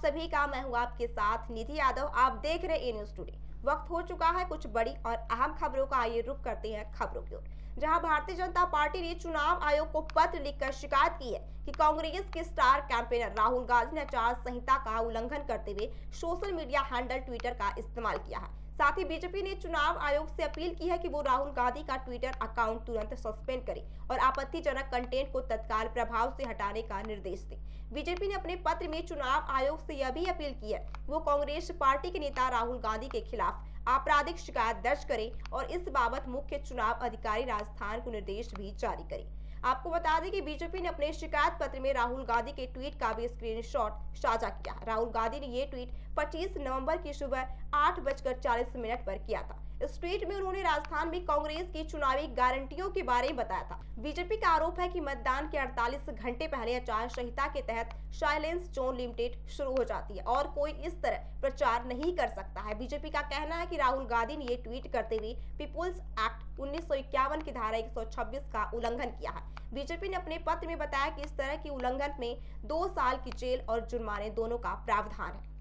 सभी का मैं हूं आपके साथ निधि यादव। आप देख रहे ए न्यूज़ टुडे। वक्त हो चुका है कुछ बड़ी और अहम खबरों का। आइए रुक करते हैं खबरों की ओर, जहां भारतीय जनता पार्टी ने चुनाव आयोग को पत्र लिखकर शिकायत की है कि कांग्रेस के स्टार कैंपेनर राहुल गांधी ने आचार संहिता का उल्लंघन करते हुए सोशल मीडिया हैंडल ट्विटर का इस्तेमाल किया है। साथ ही बीजेपी ने चुनाव आयोग से अपील की है कि वो राहुल गांधी का ट्विटर अकाउंट तुरंत सस्पेंड करे और आपत्तिजनक कंटेंट को तत्काल प्रभाव से हटाने का निर्देश दे। बीजेपी ने अपने पत्र में चुनाव आयोग से यह भी अपील की है वो कांग्रेस पार्टी के नेता राहुल गांधी के खिलाफ आपराधिक शिकायत दर्ज करे और इस बाबत मुख्य चुनाव अधिकारी राजस्थान को निर्देश भी जारी करे। आपको बता दें कि बीजेपी ने अपने शिकायत पत्र में राहुल गांधी के ट्वीट का भी स्क्रीनशॉट साझा किया है। राहुल गांधी ने ये ट्वीट 25 नवंबर की सुबह 8:40 पर किया था। इस ट्वीट में उन्होंने राजस्थान में कांग्रेस की चुनावी गारंटियों के बारे में बताया था। बीजेपी का आरोप है कि मतदान के 48 घंटे पहले आचार संहिता के तहत साइलेंस जोन लिमिटेड शुरू हो जाती है और कोई इस तरह प्रचार नहीं कर सकता है। बीजेपी का कहना है कि राहुल गांधी ने ये ट्वीट करते हुए पीपुल्स एक्ट 1951 की धारा 126 का उल्लंघन किया है। बीजेपी ने अपने पत्र में बताया कि इस तरह की उल्लंघन में 2 साल की जेल और जुर्माने दोनों का प्रावधान है।